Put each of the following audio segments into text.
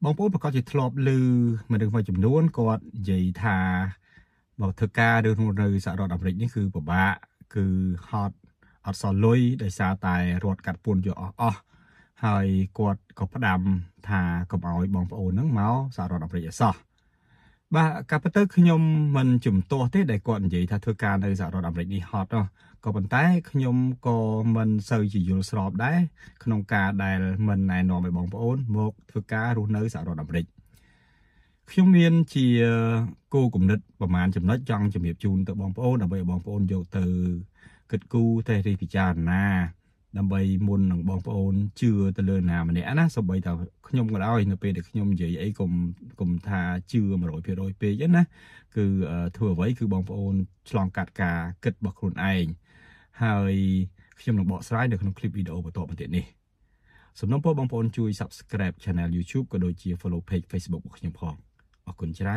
บางคนประกอบจะทลบลือมาดึงไฟจำนวนกอดใหญ่ทาบอกเธอกาเดินในสหรัฐอเมริกนี่คือปะบะคือฮอตอัดสอนลุยได้ซาตายรถกัดปูนอยู่อ๋อให้กอดกับพระดำทากับเอาบองโอนนั่งเมาสหรัฐอเมริกซะบ่ากับเตอร์ขยมมันจุ่มตัวที่ได้ก่อนใหญ่ถ้าเธอการในสหรัฐอเมริกนี่ฮอตเนาะก็ปันท้ายขยมก็มันเซอร์จีอยู่สอบได้ขนมกาได้มันในนอไปบองโอนหมกเธอการรู้ในสหรัฐอเมริกขยมเมียนจีกูกลุ่มนึดประมาณจำนัดจังจำเหียบจูนตัวบองโอนเอาไปบองโอนโยเตอเกิดกูเทรีพิจารณาดำใบมุนหนังบองโอนเชื่อตะเลินนามันเนี่ยนะสบายแต่ขยมก็ได้เนเปเด็กขยมใหญ่ไอ้กลมทาเชื่อมาโรยเปยันนะคือถั่วไว้คือบองโอนฉลองกัดกาเกิดบอกคนไอให้ขยมหนังบอกสไลด์เดี๋ยวขนมคลิปวิดีโอมาต่อประเด็นนี้สำนักพ่อบองโอนช่วย subscribe channel YouTube ก็โดยเชียร์ follow page Facebook ขยมพองขอบคุณจ้า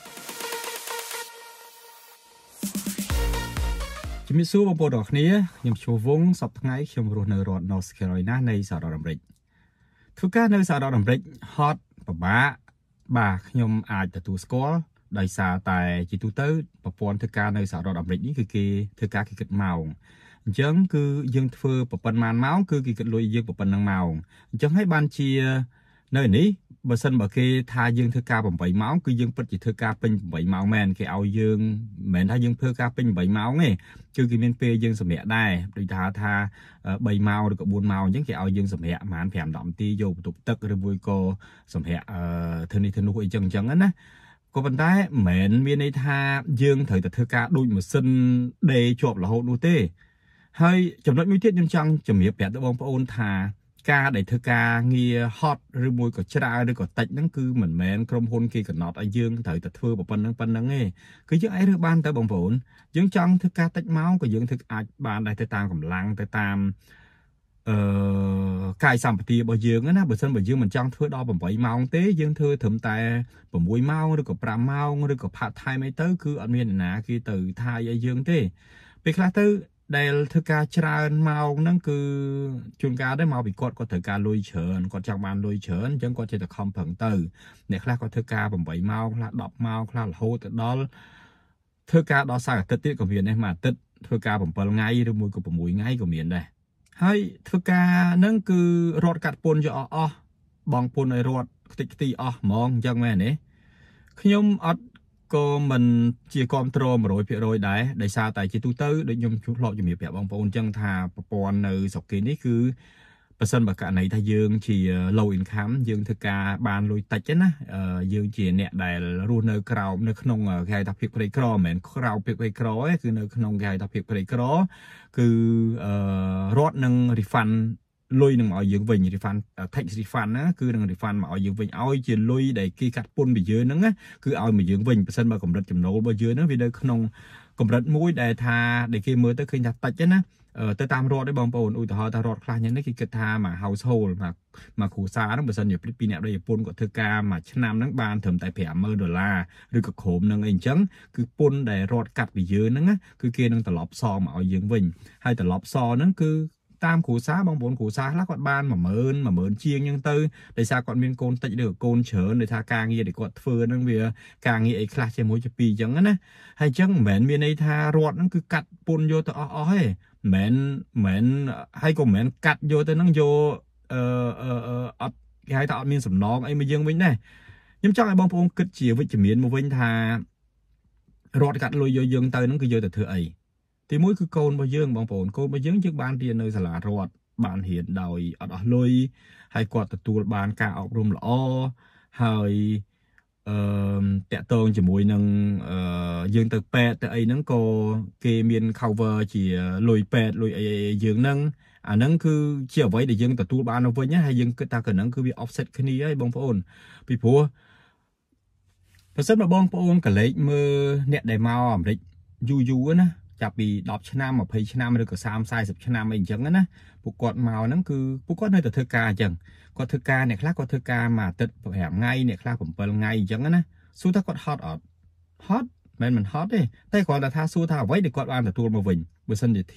จะมีสู้บางปดอกนี้ยังชูวงสับทั้งไงชมรูในรถนอร์ทแคโรไลนาในสหรัฐอเมริกทุกการในสหรัฐอเมริกฮอตปะบ้าบากยมอาจจะตัวสกอลได้ซาแต่จิตุเตอร์ปะปอนทุกการในสหรัฐอเมริกนี่คือเกทุกการคือเกิดเมาจังคือยังเฟอปะปนมานเมาคือเกิดลอยยังปะปนนางเมาจังให้บัญชีในนี้บริษัทบอกเกทายังเธอกาผมใบเมาส์คือยังปฏิเธอกาเป็นใบเมาส์แมนแกเอายังแมนถ้ายังเธอกาเป็นใบเมาส์ไงคือกินเป็นเปย์ยังสมัยได้โดยทาใบเมาส์หรือกับบุญเมาส์ยังแกเอายังสมัยหมานแผ่นดำตีโยตุกตึกหรือบุยโกสมัยเธอนี่เธอนุ้ยจังนั้นนะก็เป็นได้แมนมีในทายังเธอแต่เธอกาดูเหมือนซึนเดย์จบแล้วดูเต้ให้จำนวนมิเทียนจังจะมีแปดตัวบองพระองค์ทากาได้เธอกาเงียฮอตหรือมวยก็ชราหรือก็ติดนั่นคือเหมือนแมนกรมพลกีกับนอตไอยืงเถอะแต่เธอแบบปันนั่งเงี้คือยังไอเรื่องบ้านแต่บางผลยังจังเธอกาติดเมาส์ก็ยังเธออาจบ้านได้แต่ตามกำลังแต่ตามกายสัมปติบ่ยืงนะบ่เส้นบ่ยืงมันจังเธอดอบ่อยเมาเต้ยังเธอถึงแต่บ่มวยเมาหรือก็ปราเมาหรือก็ผัดไทยไม่เต้คืออันเมียนนะคือตื่นไทยไอยืงเต้ไปคลาเต้ได้เธอกาชราเมานั่นคือจุนกาได้เมาไปกดก็เธอกาลุยเฉินกดจากบ้านลุยเฉินจังก็จะคอมเผิงเตอร์เนี่ยคลาก็เธอกาบ่อยเมาคลาดอกเมาคลาโหแต่ดอลเธอกาดอสายติดกับเมียนได้มาติดเธอกาผมเปิลไงหรือมวยกับผมมวยไงกับเมียนได้ให้เธอกานั่นคือรถกัดปนจะอ๋อบองปนในรถติดตีอ๋อมองจังแม่เนี่ยขยมอัดก็มันเชี่ยความโตมาโรยเพียโรยได้ซาแต่จิตุเตอร์ได้ยมชุดหลอกอยู่มีแบบบางปอนจังทาปปอนในสกินนี่คือเปอร์เซ็นต์แบบการในทายืงเชี่ยโลอินคัมยืงเธอกาบานลุยตัดนะยืงเชี่ยเนี่ยได้รูในกราวในขนมแก่ทับพิกไปครอเหมือนกราวพิกไปครอคือในขนมแก่ทับพิกไปครอคือรถนึงริฟันลุยหนึ่งเอายืงวิ่งริฟันเทคริฟันนะคือหนึ่งริฟันมาเอายืงวิ่งเอาเชี่ยลุยได้กี่กัดปุ่นไปเยอะนั่งนะคือเอามายืงวิ่งเปอร์เซ็นต์มากับรถจำนวนไปเยอะนะวิดีโอขนมกับรถมุ้ยได้ทาได้กี่มือตั้งคืนจัดตัดนะแต่ตามรถได้บางปอนอุตหะตารถคลาอย่างนี้คือกระทามา household มาขู่ซาตั้งเปอร์เซ็นต์อยู่ปีเนี่ยได้ญี่ปุ่นกับเธอกามาชนะนั่งบานถึงแต่แผ่เมื่อ$หรือกับโขมนั่งเองจังคือปุ่นได้รถกัดไปเยอะนั่งนะคือเกณฑ์นั่งตลบซอมาเอายืงวิ่งให้ตลบซอนั่นคือตามขู่ซาบางปอนขู่ซาแล้วก็บ้านมาเมินเชียงยังตื้อได้ซาก่อนมีโกนติดเดือดโกนเฉินได้ทากางเงียได้กดเฟือนั่งเบียกางเงียไอ้คลาสเชมวยจะปีจังนะให้จังเหม็นมีในทารถนั่นคือกัดปุ่นโยตัวอ๋อให้เหม็นให้ก็เหม็นกัดโยแต่นั่งโยอัดให้ตามีสำนองไอ้มายังวิ่งได้ยังจังไอ้บางปอนกึศเจียววิจมีนมาวิ่งทารถกัดลอยโยยังเตยนั่งคือโยแต่เธอไอที่มุ้ยคือโกนมาเยื่องบางปอนโกนมาเยื่องจึงบานเรียนในสลารอดบานเห็นดอยอัดลอยให้กอดตัวบานกาออกรวมล้อให้แตะตรงจมูกนั่งยืนตึกแปดแต่ไอ้นั่งก็เกมีน cover chỉ lùiแปดลอยไอ้ยืนนั่งอันนั้นคือเชี่ยวไว้đểยืนแต่ตัวบานเอาไว้เนี่ยให้ยืนก็ตาเกิดนั่งคือวิ offset ขึ้นนี่ไอ้บางปอนพี่ผัวเพราะฉะนั้นบางปอนกับเล็กมือเนี่ยได้มาอ่ะเล็กยูนะจับปีดอกชนะมาเพย์ชนะมาเลยก็30 ชนะมาอีกจังนะปุกกอดเมานั่นคือปุกกอดในแต่เธอกาจังก็เธอกาเนี่ยคลาก็เธอกามาติดแอบไงเนี่ยคลาผมเปิลไงจังนะสู้ถ้ากดฮอตฮอตมันฮอตเลยแต่ก่อนแต่ถ้าสู้ถ้าไว้เดี๋ยวกดวางแต่ตัวมาวิ่งเบอร์สันเดี๋ยวทิป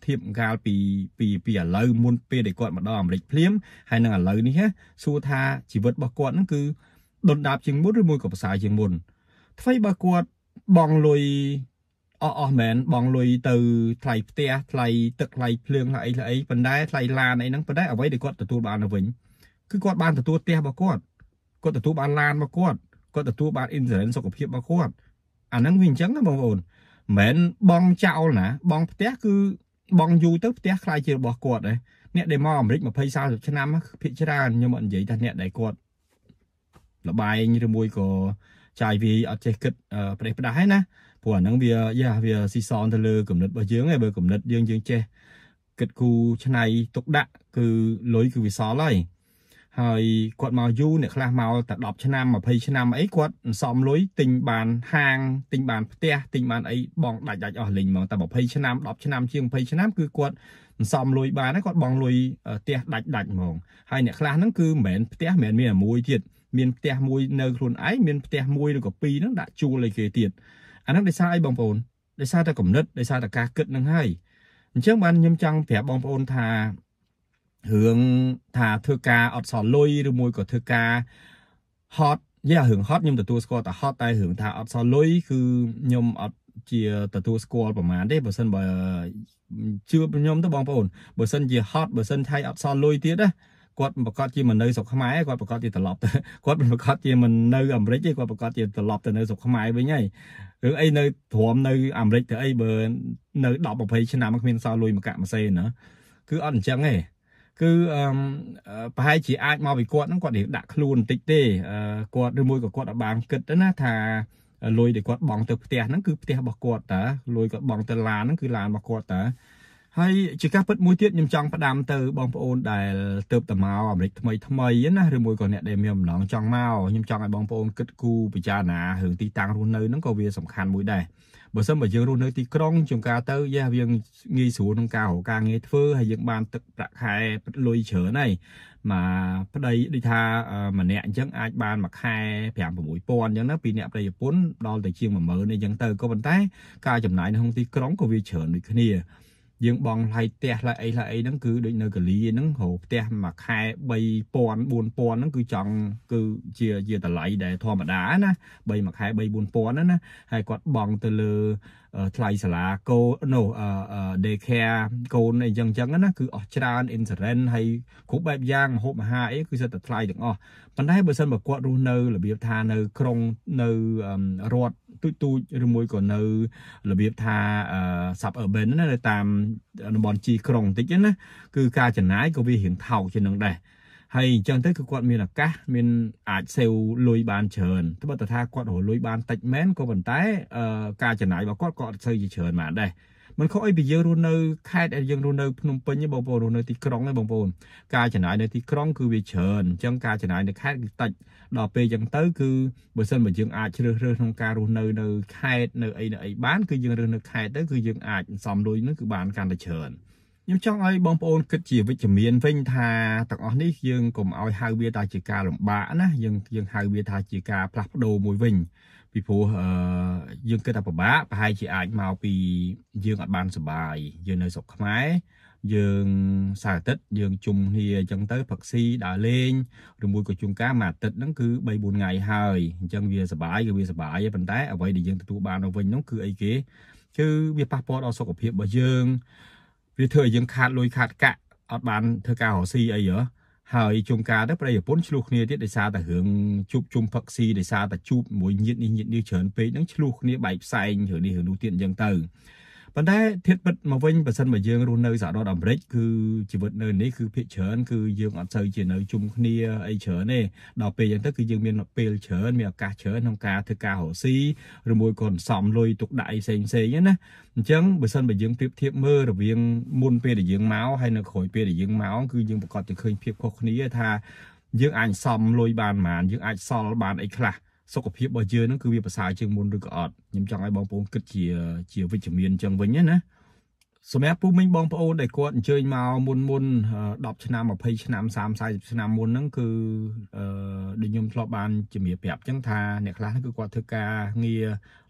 ធៀបកាលពីឥឡូវមុនពេលដែលគាត់មកដល់អាមេរិកភ្លាមហើយនឹងឥឡូវនេះសួរថាជីវិតរបស់គាត់ហ្នឹងគឺដុនដាបជាងមុនឬមួយក៏ប្រសើរជាងមុនថ្មីបើគាត់បងលុយអស់មែនបងលុយទៅថ្លៃផ្ទះថ្លៃទឹកថ្លៃភ្លើងថ្លៃអីប៉ុន្តែថ្លៃឡានអីហ្នឹងប៉ុន្តែអ្វីដែលគាត់ទទួលបានទៅវិញគឺគាត់បានទទួលផ្ទះរបស់គាត់ទទួលបានឡានរបស់គាត់ទទួលបានអ៊ីនស៊ូរ៉ែនសុខភាពរបស់គាត់អាហ្នឹងវាអញ្ចឹងណាបងប្អូនមិនបងចោលណាបងផ្ទះគឺបងយូរទៅផ្ទះខ្លាយជារបស់គាត់ដែរអ្នកដែលមកអាមេរិក20-30ឆ្នាំភាគច្រើនខ្ញុំអត់និយាយថាអ្នកដែលគាត់លបែងឬមួយក៏ចាយវាអត់ចេះគិតប្រេះផ្ដាស់ហ្នឹងណាព្រោះអាហ្នឹងវាស៊ីសនទៅលើគំនិតរបស់យើងឯងបើគំនិតយើងចេះគិតគូឆ្នៃទុកដាក់គឺលុយគឺវាសល់ហើយគាត់មកយូរអ្នកខ្លះមកតែ10ឆ្នាំ20ឆ្នាំអីគាត់សំលុយទិញបានហាងទិញបានផ្ទះទិញបានអីបងដាច់អស់លេងហ្មងតែ20ឆ្នាំ10ឆ្នាំជាង20ឆ្នាំគឺគាត់សំលុយបានហើយគាត់បងលុយផ្ទះដាច់ហ្មងហើយអ្នកខ្លះហ្នឹងគឺមិនមែនផ្ទះមិនមែនមានមួយទៀតមានផ្ទះមួយនៅខ្លួនឯងមានផ្ទះមួយឬក៏ពីរហ្នឹងដាក់ជួលឲ្យគេទៀតអាហ្នឹងដោយសារអីបងប្អូនដោយសារតែគំនិតដោយសារតែការគិតហ្នឹងហើយអញ្ចឹងបានខ្ញុំចង់ប្រាប់បងប្អូនថារឿងថាធ្វើការអត់សល់លុយឬមួយក៏ធ្វើការហត់រឿងហត់ខ្ញុំទទួលស្គាល់តែហត់តែរឿងថាអត់សល់លុយគឺខ្ញុំអត់ជាទទួលស្គាល់ប្រហែលទេបើសិនបើជឿខ្ញុំទៅបងប្អូនបើសិនជាហត់បើសិនថៃអត់សល់លុយទៀតណាគាត់ប្រកាសជាមិននៅស្រុកខ្មែរគាត់ប្រកាសជាត្រឡប់ទៅគាត់ប្រកាសជាមិននៅអាមេរិកទេគាត់ប្រកាសជាត្រឡប់ទៅនៅស្រុកខ្មែរវិញហើយរឿងអីនៅទ្រាំនៅអាមេរិកទៅអីបើនៅ10-20ឆ្នាំគ្មានសល់លុយមួយកាក់មួយសេនណាគឺអត់អញ្ចឹងទេគឺប្រហែលជាអាចមកពីគាត់ហ្នឹងគាត់ដាក់ខ្លួនបន្តិចទេគាត់ឬមួយក៏គាត់អត់បានគិតទៅណាថាលុយដែលគាត់បង់ទៅផ្ទះហ្នឹងគឺផ្ទះរបស់គាត់តាលុយគាត់បង់ទៅឡានហ្នឹងគឺឡានរបស់គាត់តាហើយជាការពិតមួយទៀតខ្ញុំចង់ផ្ដាំទៅបងប្អូនដែលទៅតែមកអាមេរិកថ្មីណាឬមួយក៏អ្នកដែលមានបំណងចង់មកខ្ញុំចង់ឲ្យបងប្អូនគិតគូរពិចារណារឿងទីតាំងរស់នៅហ្នឹងក៏វាសំខាន់មួយដែរបើសិនបើយើងរស់នៅទីក្រុងជួនកាលទៅវាងាយស្រួលក្នុងការរកការងារធ្វើហើយយើងបានទឹកប្រាក់ខែលុយច្រើនហើយមកប្តីដូចថាម្នាក់អញ្ចឹងអាចបានមួយខែ 5-6 ពាន់អញ្ចឹងណាពីអ្នកប្តីប្រពន្ធដល់ទៅជាង 10000 អញ្ចឹងទៅក៏ប៉ុន្តែការចំណាយនៅក្នុងទីក្រុងក៏វាច្រើនដូចគ្នាយើងបងថ្លៃផ្ទះថ្លៃអីហ្នឹងគឺដូចនៅកាលីហ្នឹងរកផ្ទះមួយខែ 3000-4000 ហ្នឹងគឺចង់គឺជាតម្លៃដែលធម្មតាណាមួយខែ 3-4000 ណាហើយគាត់បងទៅលើថ្លៃសាលាកូនday care កូនអីចឹងណាគឺអស់ច្រើន insurance ហើយគ្រប់បែបយ៉ាងមហូបអាហារអីគឺសិតតែថ្លៃទាំងអស់ប៉ុន្តែបើសិនបើគាត់រស់នៅរបៀបថានៅក្រុងនៅរដ្ឋទូចឬមួយក៏នៅរបៀបថា suburban ណានៅតាមតំបន់ជីក្រុងបន្តិចណាគឺការចំណាយក៏វារៀងថោកជាងនឹងដែរហើយអញ្ចឹងទៅគឺគាត់មានឱកាសមានអាចសេវលុយបានច្រើនត្បិតតែថាគាត់រកលុយបានតិចមែនក៏ប៉ុន្តែការចំណាយរបស់គាត់ក៏អត់សូវជាច្រើនបានដែរមិនខុសអីពីយើងរស់នៅខេត្តយើងរស់នៅភ្នំពេញទេបងប្អូនរស់នៅទីក្រុងទេបងប្អូនការចំណាយនៅទីក្រុងគឺវាច្រើនអញ្ចឹងការចំណាយនៅខេត្តគឺតិចដល់ពេលអញ្ចឹងទៅគឺបើសិនបើយើងអាចជ្រើសរើសក្នុងការរស់នៅខេត្តនៅអីបានគឺយើងរើសនៅខេត្តទៅគឺយើងអាចសំលុយនឹងគឺបានកាន់តែច្រើនខ្ញុំចង់ឲ្យបងប្អូនគិតជាវិជ្ជមានវិញថាទាំងអស់នេះយើងកុំឲ្យហៅវាថាជាការលំបាកណាយើងហៅវាថាជាការផ្លាស់ប្ដូរមួយវិញពីព្រោះយើងគិតថាពិបាកប្រហែលជាអាចមកពីយើងអត់បានសុបាយយើងនៅស្រុកខ្មែរយើងសៅរ៍អាទិត្យយើងជុំគ្នាអញ្ចឹងទៅផឹកស៊ីដើរលេងឬមួយក៏ជួនកាលមួយអាទិត្យហ្នឹងគឺ 3-4 ថ្ងៃហើយអញ្ចឹងវាសុបាយគឺវាសុបាយប៉ុន្តែអ្វីដែលយើងទទួលបានមកវិញហ្នឹងគឺអីគេគឺវាប៉ះពាល់ដល់សុខភាពរបស់យើងវាធ្វើឲ្យយើងខាតលុយខាតកាក់អត់បានធ្វើការរកស៊ីអីហ៎ហើយជួនកាលទៅប្តីប្រពន្ធឆ្លោះគ្នាទៀតដោយសារតែរឿងជួបជុំផឹកស៊ីដោយសារតែជួបមួយញាតិនេះច្រើនពេកហ្នឹងឆ្លោះគ្នាបែកផ្សែងរឿងនេះរឿងនោះទៀតអញ្ចឹងទៅប៉ុន្តែធៀបពិតមកវិញបើសិនបើយើងរស់នៅសហរដ្ឋអាមេរិកគឺជីវិតនៅនេះគឺភាគច្រើនគឺយើងអត់សូវជានៅជុំគ្នាអីច្រើនទេដល់ពេលអញ្ចឹងទៅគឺយើងមានពេលច្រើនមានឱកាសច្រើនក្នុងការធ្វើការរកស៊ីឬមួយក៏សំលុយទុកដាក់អីផ្សេងណាអញ្ចឹងបើសិនបើយើងប្រៀបធៀបមើលរវាងមុនពេលដែលយើងមកហើយនៅក្រោយពេលដែលយើងមកគឺយើងប្រកាសជាឃើញភាពខុសគ្នាថាយើងអាចសំលុយបានប៉ុន្មានយើងអាចសល់បានអីខ្លះសុខភាពរបស់យើងហ្នឹងគឺវាប្រសើរជាងមុនឬក៏អត់ខ្ញុំចង់ឲ្យបងប្អូនគិតជាវិជ្ជមានអញ្ចឹងវិញណាសម្រាប់ពូមីងបងប្អូនដែលគាត់អញ្ជើញមកមុន10ឆ្នាំ20ឆ្នាំ30-40ឆ្នាំមុនហ្នឹងគឺដូចខ្ញុំធ្លាប់បានជំរាបប្រាប់អញ្ចឹងថាអ្នកខ្លះគឺគាត់ធ្វើការងារ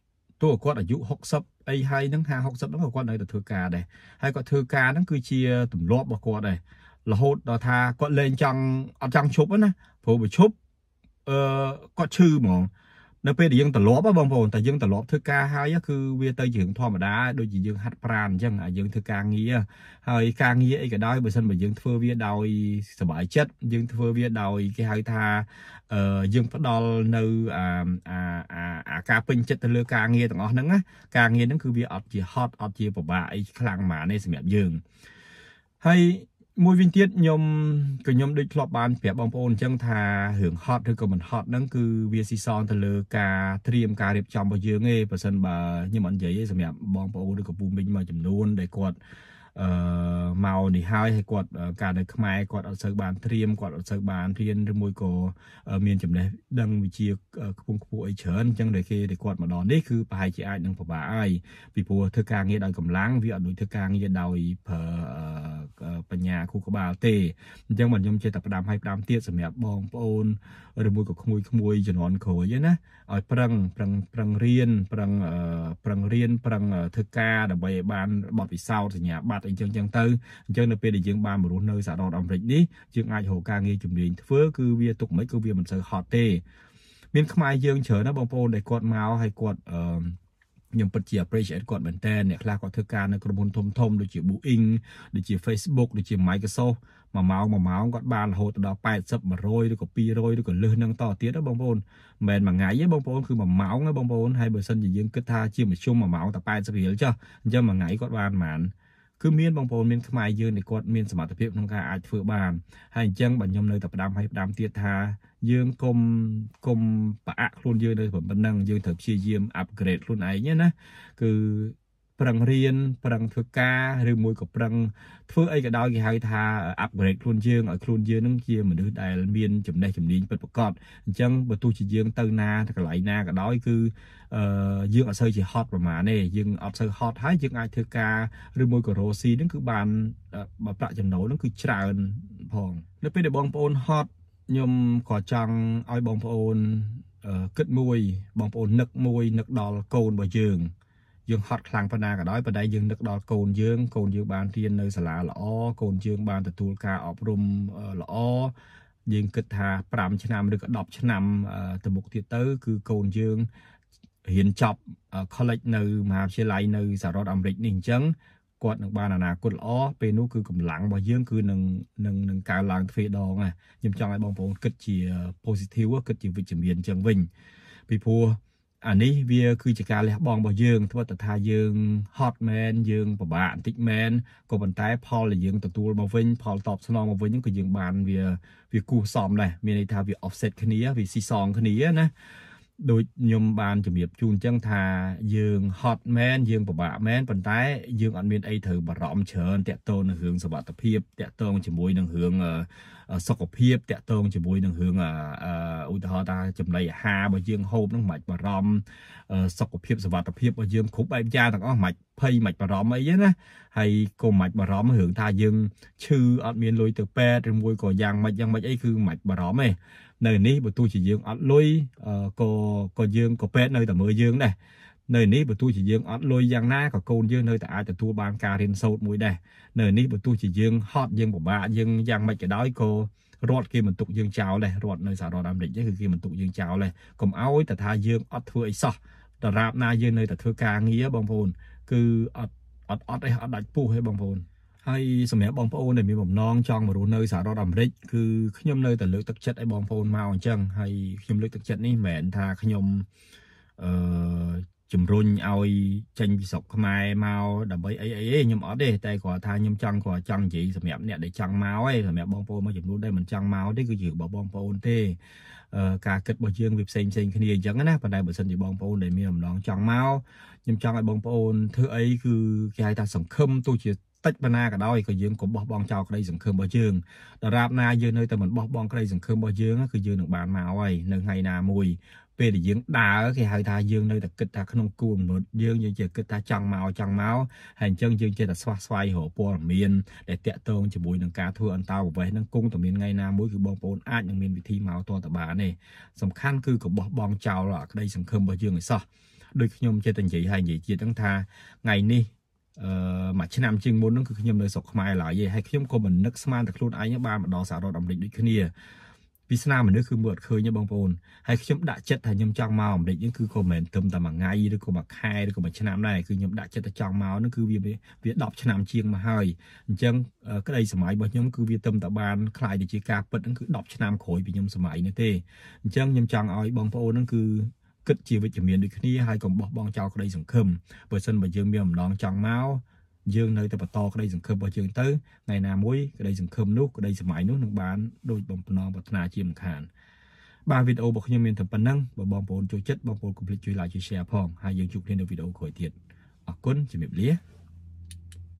ตัวกอดอายุ60ไอ้ให้ทั้ง50นั่นก็กอดในแต่เธอกาได้ให้ก็เธอกานั่นคือเชียตุ่มรอบบ่กอดได้ละโหดดอทากอดเล่นจังเอาจังชุบนะผมไปชุบก็ชื่อหมองในពេលដែលយើងត្រឡប់បងប្អូនតែយើងត្រឡប់ធ្វើការហើយគឺវាទៅយើងធម្មតាដូចជាយើងហាត់ប្រាណអញ្ចឹងយើងធ្វើការងារហើយការងារអីក៏ដោយបើសិនបើយើងធ្វើវាដោយសប្បាយចិត្តយើងធ្វើវាដោយគេហៅថាយើងផ្ដល់នៅការពេញចិត្តទៅលើការងារទាំងអស់ហ្នឹងណាការងារហ្នឹងគឺវាអត់ជាហត់អត់ជាពិបាកអីខ្លាំងហ្មងទេសម្រាប់យើងហើយមួយវិញទៀតខ្ញុំដូចធ្លាប់បានប្រាប់បងប្អូនអញ្ចឹងថារឿងហត់ឬក៏មិនហត់ហ្នឹងគឺវាស៊ីសងទៅលើការត្រៀមការរៀបចំរបស់យើងឯងបើសិនបើខ្ញុំអត់និយាយទេសម្រាប់បងប្អូនឬក៏ពូមីងមួយចំនួនដែលគាត់មកនេះហើយគាត់ការនៅខ្មែរគាត់អត់សូវបានត្រៀមគាត់អត់សូវបានរៀនឬមួយក៏មានចំណេះដឹងវិជ្ជាខ្ពង់ខ្ពស់អីច្រើនអញ្ចឹងដែលគាត់មកដល់នេះគឺប្រហែលជាអាចនឹងពិបាកហើយពីព្រោះធ្វើការងារដោយកម្លាំងវាអត់ដូចធ្វើការងារដោយប្រើបញ្ញាខួរក្បាលទេអញ្ចឹងបាទខ្ញុំចេះតែផ្ដាំឲ្យផ្ដាំទៀតសម្រាប់បងប្អូនឬមួយក៏ក្មួយជំនាន់ក្រោយណាឲ្យប្រឹងរៀនប្រឹងធ្វើការដើម្បីឲ្យបានបទពិសោធន៍សញ្ញាបត្រអីចឹងទៅអញ្ចឹងនៅពេលដែលយើងបានមករស់នៅសហរដ្ឋអាមេរិកនេះយើងអាចរកការងារជំនាញធ្វើគឺវាទុកមិនគឺវាមិនសូវហត់ទេមានខ្មែរយើងច្រើនណាបងប្អូនដែលគាត់មកហើយគាត់ខ្ញុំពិតជា appreciate គាត់មែនតើអ្នកខ្លះគាត់ធ្វើការនៅក្រុមហ៊ុនធំដូចជា Boeing ដូចជា Facebook ដូចជា Microsoft មួយម៉ោងគាត់បានរហូតដល់80 100ឬក៏200ឬក៏លើសនឹងតទៀតបងប្អូនមិនមែនមួយថ្ងៃទេបងប្អូនគឺ1ម៉ោងទេបងប្អូនហើយបើសិនជាយើងគិតថាជាមធ្យម1ម៉ោងតែ80រៀលចុះអញ្ចឹងមួយថ្ងៃគាត់បានប៉ុន្មានគឺមានបងប្អូនមានខ្មែរយើងដែលគាត់មានសមត្ថភាពក្នុងការអាចធ្វើបានហើយអញ្ចឹងបើខ្ញុំនៅតែផ្ដាំទៀតថាយើងកុំប្រអាក់ខ្លួនយើងនៅប៉ុណ្ណឹងយើងត្រូវព្យាយាម upgrade ខ្លួនឯងណាគឺប្រឹងរៀនប្រឹងធ្វើការឬមួយក៏ប្រឹងធ្វើអីក៏ដោយគេហៅថា upgrade ខ្លួនយើងឲ្យខ្លួនយើងនឹងជាមនុស្សដែលមានចំណេះជំនាញពិតប្រាកដអញ្ចឹងបើទោះជាយើងទៅណាទៅកន្លែងណាក៏ដោយគឺយើងអត់សូវជាហត់ប្រហែលទេយើងអត់សូវហត់ហើយយើងអាចធ្វើការឬមួយក៏រស់ស៊ីនឹងគឺបានប្រាក់ចំណូលនឹងគឺច្រើនផងនៅពេលដែលបងប្អូនហត់ខ្ញុំក៏ចង់ឲ្យបងប្អូនគិតមួយបងប្អូននឹកដល់កូនរបស់យើងហត់ខ្លាំងប៉ុណ្ណាក៏ដោយប៉ុន្តែយើងនឹកដល់កូនយើងបានរៀននៅសាលាល្អកូនយើងបានទទួលការអប់រំល្អយើងគិតថា5ឆ្នាំឬក៏10ឆ្នាំទៅមុខទៀតទៅគឺកូនយើងរៀនចប់ college នៅមហាវិទ្យាល័យនៅសហរដ្ឋអាមេរិកនេះអញ្ចឹងគាត់នឹងបានអនាគតល្អពេលនោះគឺកម្លាំងរបស់យើងគឺនឹងកើនឡើងទ្វេដងខ្ញុំចង់ឲ្យបងប្អូនគិតជា positive គិតជាវិជ្ជមានអញ្ចឹងវិញពីព្រោះអានេះវាគឺជាការលះបង់របស់យើងធ្វើតែថាយើងហត់មែនយើងពិបាកបន្តិចមែនក៏ប៉ុន្តែផលដែលយើងទទួលមកវិញផលតបស្នងមកវិញហ្នឹងគឺយើងបានវាគូសសមដែរមានន័យថាវា offset គ្នាវាស៊ីសងគ្នាណាដូចខ្ញុំបានជំរាបជូនអញ្ចឹងថាយើងហត់មែនយើងពិបាកមែនប៉ុន្តែយើងអត់មានអីត្រូវបារម្ភច្រើនតាក់ទងនឹងរឿងសុខភាពតាក់ទងជាមួយនឹងរឿងសុខភាពតាក់ទងជាមួយនឹងរឿងឧទាហរណ៍ថាចំណីអាហាររបស់យើងហូបនឹងមិនបារម្ភសុខភាពសុខភាពរបស់យើងគ្រប់បែបយ៉ាងទាំងអស់មិនភ័យមិនបារម្ភអីទេណាហើយក៏មិនបារម្ភរឿងថាយើងឈឺអត់មានលុយទៅពេទ្យឬមួយក៏យ៉ាងម៉េចអីគឺមិនបារម្ភទេនៅនេះបើទោះជាយើងអត់លុយក៏យើងក៏ពេទ្យនៅតែមើលយើងដែរនៅនេះបើទោះជាយើងអត់លុយយ៉ាងណាក៏កូនយើងនៅតែអាចទទួលបានការរៀនសូត្រមួយដែរនៅនេះបើទោះជាយើងហត់យើងពិបាកយើងយ៉ាងម៉េចក៏ដោយក៏រដ្ឋគេមិនទុកយើងចោលដែររដ្ឋនៅសហរដ្ឋអាមេរិកនេះគឺគេមិនទុកយើងចោលដែរកុំឲ្យតែថាយើងអត់ធ្វើអីសោះដរាបណាយើងនៅតែធ្វើការងារបងប្អូនគឺអត់ដាច់ពោះទេបងប្អូនហើយសម្រាប់បងប្អូនដែលមានបំណងចង់មករស់នៅសហរដ្ឋអាមេរិកគឺខ្ញុំនៅតែលើកទឹកចិត្តឲ្យបងប្អូនមកអញ្ចឹងហើយខ្ញុំលើកទឹកចិត្តនេះមិនមែនថាខ្ញុំជំរុញឲ្យចេញពីស្រុកខ្មែរមកដើម្បីអីខ្ញុំអត់ទេតែគាត់ថាខ្ញុំចង់និយាយសម្រាប់អ្នកដែលចង់មកឯងសម្រាប់បងប្អូនមួយចំនួនដែលមិនចង់មកទេគឺជារបស់បងប្អូនទេការគិតរបស់យើងវាផ្សេងគ្នាអញ្ចឹងណាប៉ុន្តែបើសិនជាបងប្អូនដែលមានបំណងចង់មកខ្ញុំចង់ឲ្យបងប្អូនធ្វើអីគឺគេហៅថាសង្ឃឹមទោះជាតិចប៉ុណ្ណាក៏ដោយក៏យើងកុំបោះបង់ចោលក្តីសង្ឃឹមរបស់យើងដរាបណាយើងនៅតែមិនបោះបង់ក្តីសង្ឃឹមរបស់យើងគឺយើងនឹងបានមកហើយនៅថ្ងៃណាមួយពេលដែលយើងដើរគេហៅថាយើងនៅតែគិតថាក្នុងគូលមនុស្សយើងជាគិតថាចង់មកហើយអញ្ចឹងយើងចេះតែស្វែងរកព័ត៌មានដែលតាក់ទងជាមួយនឹងការធ្វើអន្តោប្រវេសន៍នឹងគង់តែមានថ្ងៃណាមួយគឺបងប្អូនអាចនឹងមានវិធីមកតតបានទេសំខាន់គឺកុំបោះបង់ចោលក្តីសង្ឃឹមរបស់យើងឲ្យសោះដូចខ្ញុំចេះតែនិយាយហើយនិយាយទៀតហ្នឹងថាថ្ងៃនេះមួយឆ្នាំជាងមុនហ្នឹងគឺខ្ញុំនៅស្រុកខ្មែរឡើយឯងហើយខ្ញុំក៏មិននឹកស្មានតែខ្លួនឯងបានមកដល់សហរដ្ឋអាមេរិកដូចគ្នាពីស្នាមមនុស្សគឺមើលអត់ឃើញទេបងប្អូនហើយខ្ញុំដាក់ចិត្តថាខ្ញុំចង់មកអាមេរិកហ្នឹងគឺក៏មិនមែនត្រឹមតែមួយថ្ងៃឬក៏មួយខែឬក៏មួយឆ្នាំដែរគឺខ្ញុំដាក់ចិត្តតែចង់មកហ្នឹងគឺវា10ឆ្នាំជាងមកហើយអញ្ចឹងក្តីសម័យរបស់ខ្ញុំគឺវាត្រឹមតែបានខ្លាយទៅជាការពិតហ្នឹងគឺ10ឆ្នាំក្រោយពីខ្ញុំសម័យនេះទេអញ្ចឹងខ្ញុំចង់ឲ្យបងប្អូនហ្នឹងគឺគិតជាវិជ្ជមានដូចគ្នាហើយកុំបោះបង់ចោលក្តីសង្ឃឹមបើមិនបើយើងមានម្ដងចង់មកយើងនៅតែបន្តក្តីសង្ឃឹមរបស់យើងទៅថ្ងៃណាមួយក្តីសង្ឃឹមនោះក្តីសម័យនោះនឹងបានដូចបំណងប្រាថ្នាជាមិនខានបាទវីដេអូរបស់ខ្ញុំមានតែប៉ុណ្្នឹងបើបងប្អូនចូលចិត្តបងប្អូនកុំភ្លេចជួយ like ជួយ share ផងហើយយើងជួបគ្នានៅវីដេអូក្រោយទៀតអរគុណជំរាបលា